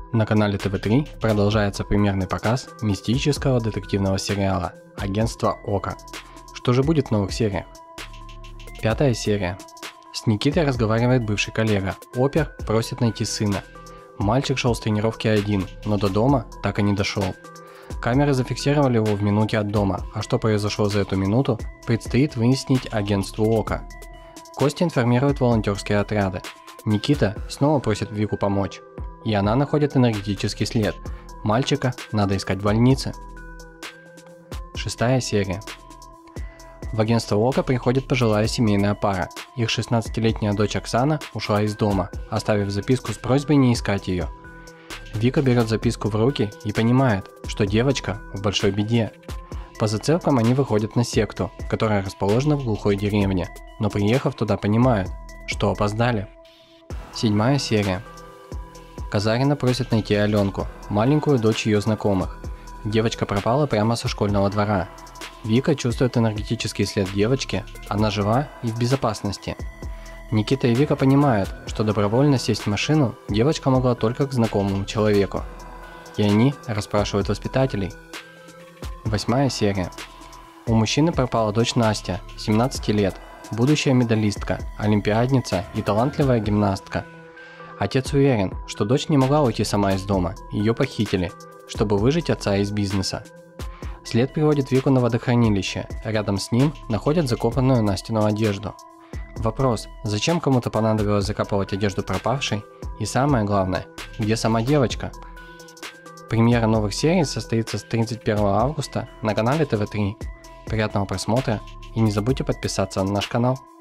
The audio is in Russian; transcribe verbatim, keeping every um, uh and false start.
На канале тэ вэ три продолжается премьерный показ мистического детективного сериала «Агентство Ока». Что же будет в новых сериях? Пятая серия. С Никитой разговаривает бывший коллега. Опер просит найти сына. Мальчик шел с тренировки один, но до дома так и не дошел. Камеры зафиксировали его в минуте от дома, а что произошло за эту минуту, предстоит выяснить агентству Ока. Костя информирует волонтерские отряды. Никита снова просит Вику помочь. И она находит энергетический след. Мальчика надо искать в больнице. Шестая серия. В агентство Ока приходит пожилая семейная пара. Их шестнадцатилетняя дочь Оксана ушла из дома, оставив записку с просьбой не искать ее. Вика берет записку в руки и понимает, что девочка в большой беде. По зацепкам они выходят на секту, которая расположена в глухой деревне, но приехав туда, понимают, что опоздали. Седьмая серия. Казарина просит найти Аленку, маленькую дочь ее знакомых. Девочка пропала прямо со школьного двора. Вика чувствует энергетический след девочки, она жива и в безопасности. Никита и Вика понимают, что добровольно сесть в машину девочка могла только к знакомому человеку. И они расспрашивают воспитателей. Восьмая серия. У мужчины пропала дочь Настя, семнадцати лет, будущая медалистка, олимпиадница и талантливая гимнастка. Отец уверен, что дочь не могла уйти сама из дома, ее похитили, чтобы выжить отца из бизнеса. След приводит Вику на водохранилище, рядом с ним находят закопанную Настину одежду. Вопрос, зачем кому-то понадобилось закапывать одежду пропавшей, и самое главное, где сама девочка? Премьера новых серий состоится с тридцать первого августа на канале тэ вэ три. Приятного просмотра и не забудьте подписаться на наш канал.